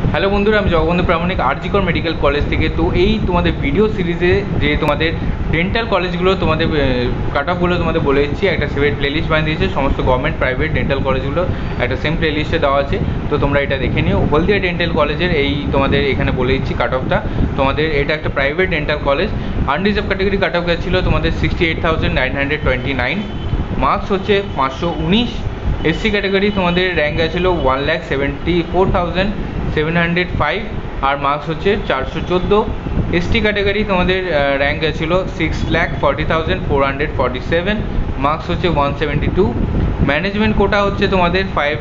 Hello বন্ধুরা, আমি Jagabandhu Pramanik R G Kar medical college থেকে। তো এই তোমাদের ভিডিও সিরিজে যে তোমাদের ডেন্টাল কলেজগুলো তোমাদের কাট অফগুলো তোমাদের বলে দিচ্ছি। একটা সেপারেট প্লেলিস্ট বানিয়ে দিয়েছে, সমস্ত গভর্নমেন্ট প্রাইভেট ডেন্টাল কলেজগুলো একটা সেম প্লেলিস্টে দেওয়া আছে। তো তোমরা এটা দেখে নিও। হলদিয়া ডেন্টাল কলেজের এই তোমাদের এখানে বলে দিচ্ছি কাট অফটা। তোমাদের এটা একটা private dental college. Unreserved category cut off গেছিল তোমাদের 68,929, মার্কস হচ্ছে 519। এসসি ক্যাটাগরি তোমাদের র্যাঙ্ক গেছিলো 1,74,705 আর মার্কস হচ্ছে 414। এসটি ক্যাটাগরি তোমাদের র্যাঙ্ক গেছিলো 6,40,447, মার্কস হচ্ছে 172। ম্যানেজমেন্ট কোটা হচ্ছে তোমাদের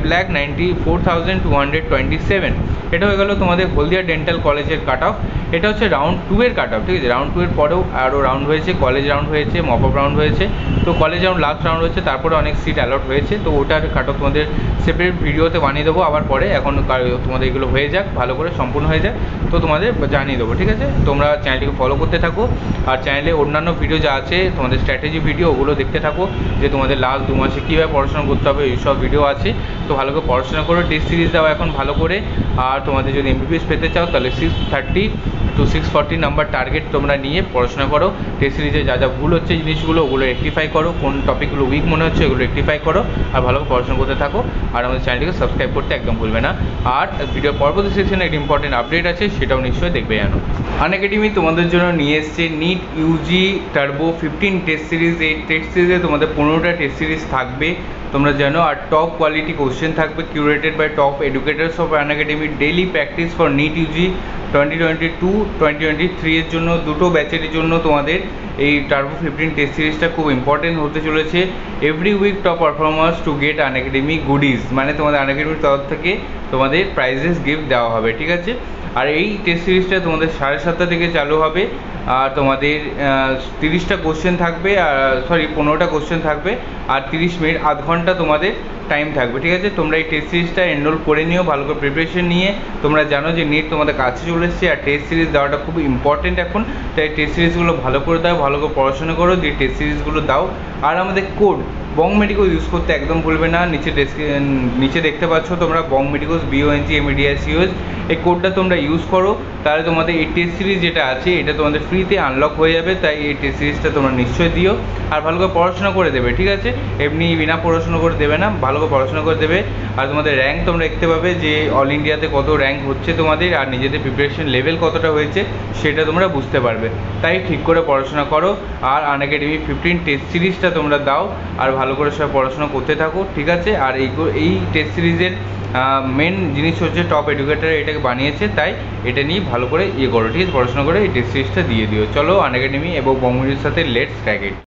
5,94,227। এটা হয়ে গেল তোমাদের হলদিয়া ডেন্টাল কলেজের কাট অফ। এটা হচ্ছে রাউন্ড 2 এর কাট অফ, ঠিক আছে। রাউন্ড 2 এর পরেও আরও রাউন্ড হয়েছে, কলেজ রাউন্ড হয়েছে, মক আপ রাউন্ড হয়েছে। তো কলেজ রাউন্ড লাস্ট রাউন্ড হয়েছে, তারপরে অনেক সিট অ্যালট হয়েছে। তো ওটার কাট অফ তোমাদের সেপারেট ভিডিওতে বানিয়ে দেবো আবার পরে। এখন তোমাদের এগুলো হয়ে যাক, ভালো করে সম্পূর্ণ হয়ে যাক, তো তোমাদের জানিয়ে দেবো, ঠিক আছে। তোমরা চ্যানেলটিকে ফলো করতে থাকো, আর চ্যানেলে অন্যান্য ভিডিও যা আছে তোমাদের স্ট্র্যাটেজি ভিডিও, ওগুলো দেখতে থাকো, যে তোমাদের লাস্ট 2 মাসে কীভাবে পড়াশোনা করতে হবে এইসব ভিডিও আছে। তো ভালো করে পড়াশোনা করো, টেস্ট সিরিজ দাও এখন ভালো করে। আর তোমাদের যদি এমবিবিএস পেতে চাও তাহলে 630 to 640 নাম্বার টার্গেট তোমরা নিয়ে পড়াশোনা করো। টেস্ট সিরিজে যা যা ভুল হচ্ছে জিনিসগুলো, ওগুলো রেকটিফাই করো, কোন টপিকগুলো উইক মনে হচ্ছে ওগুলো রেকটিফাই করো, আর ভালো করে পড়াশোনা করতে থাকো। আর আমাদের চ্যানেলটিকে সাবস্ক্রাইব করতে একদম ভুলবে না। আর ভিডিও পরবর্তী সেকশনে একটা ইম্পর্টেন্ট আপডেট আছে, সেটাও নিশ্চয়ই দেখবে জানো। আনএকাডেমি তোমাদের জন্য নিয়ে এসছে NEET UG turbo 15 test series. এই টেস্ট সিরিজে তোমাদের 15টা টেস্ট সিরিজ থাকবে, তোমরা জানো। আর টপ কোয়ালিটি কোশ্চেন থাকবে, curated by top educators of Unacademy. Daily practice for NEET UG 2022-2023 এর জন্য দুটো ব্যাচের জন্য তোমাদের এই টার্বো 15 টেস্ট সিরিজটা খুব ইম্পর্টেন্ট হতে চলেছে। Every week top performers to get Unacademy goodies, মানে তোমাদের আনএকাডেমির তরফ থেকে তোমাদের প্রাইজেস গিফট দেওয়া হবে, ঠিক আছে। আর এই টেস্ট সিরিজটা তোমাদের 7:30 থেকে চালু হবে। আর তোমাদের 30টা কোশ্চেন থাকবে, আর 15টা কোশ্চেন থাকবে, আর 30 মিনিট, আধ ঘন্টা তোমাদের টাইম থাকবে, ঠিক আছে। তোমরা এই টেস্ট সিরিজটা এনরোল করে নিও, ভালো করে প্রিপারেশন নিয়ে। তোমরা জানো যে নিট তোমাদের কাছে চলে এসেছে, আর টেস্ট সিরিজ দেওয়াটা খুব ইম্পর্টেন্ট এখন। তাই টেস্ট সিরিজগুলো ভালো করে দাও, ভালো করে পড়াশোনা করো, দিয়ে টেস্ট সিরিজগুলো দাও। আর আমাদের কোড বং মেডিকোজ ইউজ করতে একদম ভুলবে না। নিচে দেখতে পাচ্ছ তোমরা বং মেডিকোজ, BONGMEDICOS, এই কোডটা তোমরা ইউজ করো, তাহলে তোমাদের এই টেস্ট সিরিজ যেটা আছে এটা তোমাদের ফ্রিতে আনলক হয়ে যাবে। তাই এই টেস্ট সিরিজটা তোমরা নিশ্চয়ই দিও, আর ভালো করে পড়াশোনা করে দেবে, ঠিক আছে। এমনি বিনা পড়াশোনা করে দেবে না, ভালো করে পড়াশোনা করে দেবে। আর তোমাদের র্যাঙ্ক তোমরা দেখতে পাবে যে অল ইন্ডিয়াতে কত র্যাঙ্ক হচ্ছে তোমাদের, আর নিজেদের প্রিপারেশন লেভেল কতটা হয়েছে সেটা তোমরা বুঝতে পারবে। তাই ঠিক করে পড়াশোনা করো, আর আনএকাডেমি 15 টেস্ট সিরিজটা তোমরা দাও, আর ভালো করে সব পড়াশোনা করতে থাকো, ঠিক আছে। আর এই টেস্ট সিরিজের মেন জিনিস হচ্ছে টপ এডুকেটার এটাকে বানিয়েছে, তাই এটা নিয়ে ভালো করে করো, ঠিক আছে। পড়াশোনা করে এই টেস্ট সিরিজটা দিয়ে দিও। চলো আনএকাডেমি এবং বঙ্গবন্ধুর সাথে লেটস ক্র্যাক ইট।